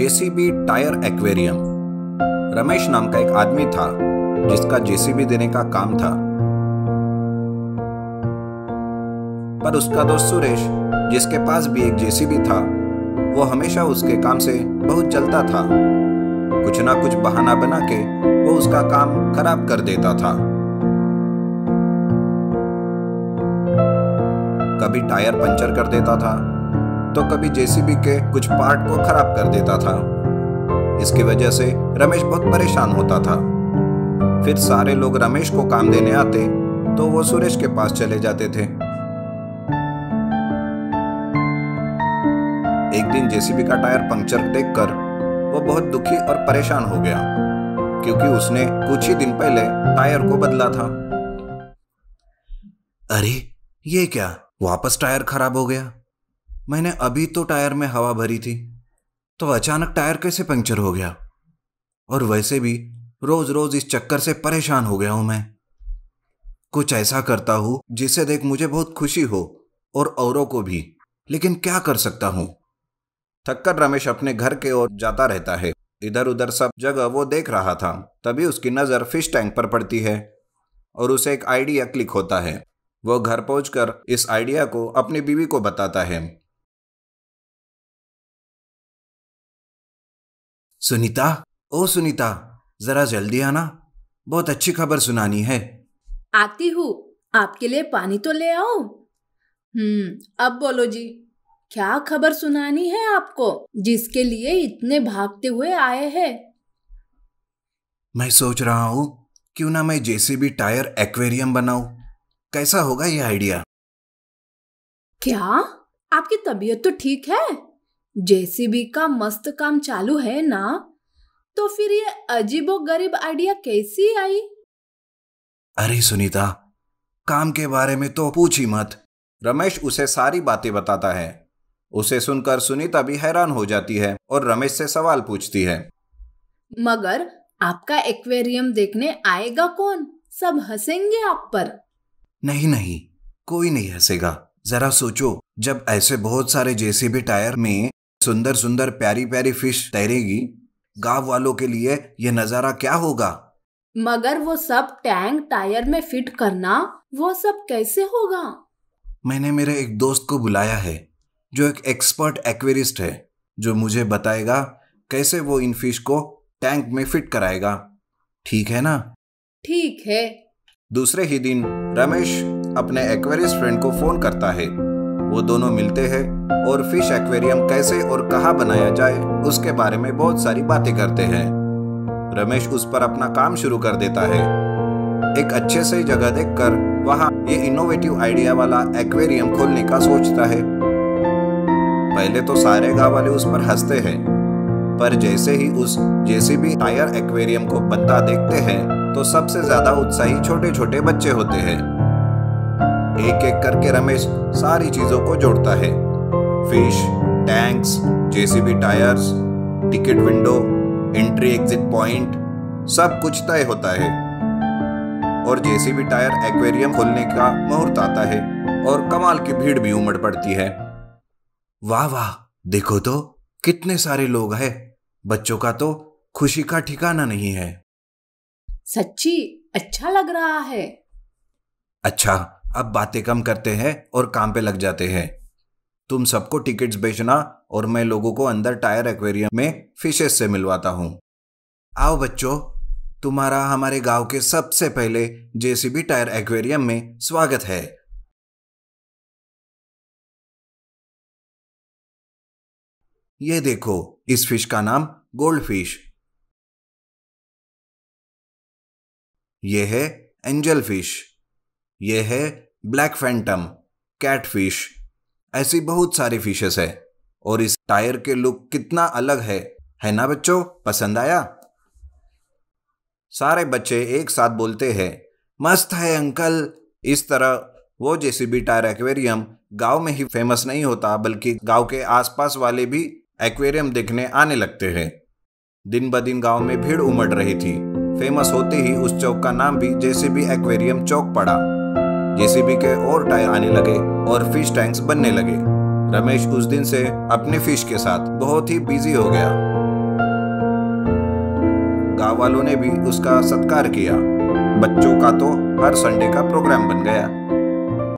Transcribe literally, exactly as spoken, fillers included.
JCB tyre aquarium. Ramesh नाम का एक आदमी था जिसका जेसीबी देने का काम था, पर उसका दोस्त सुरेश, जिसके पास भी एक जेसीबी था, वो हमेशा उसके काम से बहुत जलता था। कुछ ना कुछ बहाना बना के वो उसका काम खराब कर देता था। कभी टायर पंचर कर देता था तो कभी जेसीबी के कुछ पार्ट को खराब कर देता था। इसकी वजह से रमेश बहुत परेशान होता था। फिर सारे लोग रमेश को काम देने आते तो वो सुरेश के पास चले जाते थे। एक दिन जेसीबी का टायर पंक्चर देखकर वो बहुत दुखी और परेशान हो गया, क्योंकि उसने कुछ ही दिन पहले टायर को बदला था। अरे ये क्या, वापस टायर खराब हो गया। मैंने अभी तो टायर में हवा भरी थी, तो अचानक टायर कैसे पंक्चर हो गया। और वैसे भी रोज रोज इस चक्कर से परेशान हो गया हूं मैं। कुछ ऐसा करता हूं जिसे देख मुझे बहुत खुशी हो और औरों को भी, लेकिन क्या कर सकता हूं। थककर रमेश अपने घर के ओर जाता रहता है। इधर उधर सब जगह वो देख रहा था, तभी उसकी नजर फिश टैंक पर पड़ती है और उसे एक आइडिया क्लिक होता है। वो घर पहुंचकर इस आइडिया को अपनी बीवी को बताता है। सुनीता, ओ सुनीता, जरा जल्दी आना, बहुत अच्छी खबर सुनानी है। आती हूँ, आपके लिए पानी तो ले आओ। हम्म अब बोलो जी, क्या खबर सुनानी है आपको, जिसके लिए इतने भागते हुए आए हैं? मैं सोच रहा हूँ क्यों ना मैं जेसीबी टायर एक्वेरियम बनाऊं। कैसा होगा ये आइडिया? क्या आपकी तबीयत तो ठीक है? जेसीबी का मस्त काम चालू है ना, तो फिर ये अजीबो गरीब आइडिया कैसी आई? अरे सुनीता, काम के बारे में तो पूछ ही मत। रमेश उसे सारी बातें बताता है। उसे सुनकर सुनीता भी हैरान हो जाती है और रमेश से सवाल पूछती है। मगर आपका एक्वेरियम देखने आएगा कौन? सब हंसेंगे आप पर। नहीं नहीं, कोई नहीं हंसेगा। जरा सोचो, जब ऐसे बहुत सारे जेसीबी टायर में सुंदर सुंदर प्यारी प्यारी फिश तैरेगी, गांव वालों के लिए यह नजारा क्या होगा। मगर वो सब टैंक टायर में फिट करना, वो सब कैसे होगा? मैंने मेरे एक दोस्त को बुलाया है जो एक एक्सपर्ट एक्वेरिस्ट है, जो मुझे बताएगा कैसे वो इन फिश को टैंक में फिट कराएगा। ठीक है ना? ठीक है। दूसरे ही दिन रमेश अपने एक्वेरिस्ट फ्रेंड को फोन करता है। वो दोनों मिलते हैं और फिश एक्वेरियम कैसे और कहाँ बनाया जाए उसके बारे में बहुत सारी बातें करते हैं। रमेश उस पर अपना काम शुरू कर देता है। एक अच्छे से जगह देखकर वहाँ ये इनोवेटिव आइडिया वाला एक्वेरियम खोलने का सोचता है। पहले तो सारे गांव वाले उस पर हंसते हैं, पर जैसे ही उस जेसीबी टायर एक्वेरियम को बनता देखते हैं तो सबसे ज्यादा उत्साही छोटे छोटे बच्चे होते हैं। एक एक करके रमेश सारी चीजों को जोड़ता है। Fish tanks, JCB tyres, ticket window, entry exit point, सब कुछ तय होता है और जेसीबी टायर एक्वेरियम खोलने का मुहूर्त आता है और कमाल की भीड़ भी उमड़ पड़ती है। वाह वाह, देखो तो कितने सारे लोग हैं। बच्चों का तो खुशी का ठिकाना नहीं है। सच्ची अच्छा लग रहा है। अच्छा, अब बातें कम करते हैं और काम पे लग जाते हैं। तुम सबको टिकट्स बेचना और मैं लोगों को अंदर टायर एक्वेरियम में फिशेस से मिलवाता हूं। आओ बच्चों, तुम्हारा हमारे गांव के सबसे पहले जेसीबी टायर एक्वेरियम में स्वागत है। ये देखो, इस फिश का नाम गोल्ड फिश, ये है एंजल फिश, ये है ब्लैक फैंटम, कैट फिश। ऐसी बहुत सारी फिशेस है और इस टायर के लुक कितना अलग है है ना बच्चों? पसंद आया? सारे बच्चे एक साथ बोलते हैं, मस्त है अंकल। इस तरह वो जेसीबी टायर एक्वेरियम गांव में ही फेमस नहीं होता, बल्कि गांव के आसपास वाले भी एक्वेरियम देखने आने लगते हैं। दिन ब दिन गांव में भीड़ उमड़ रही थी। फेमस होते ही उस चौक का नाम भी जेसीबी एक्वेरियम चौक पड़ा। जेसीबी के और टायर आने लगे और फिश टैंक्स बनने लगे। रमेश उस दिन से अपने फिश के साथ बहुत ही बिजी हो गया। गांव वालों ने भी उसका सत्कार किया। बच्चों का तो हर संडे का प्रोग्राम बन गया।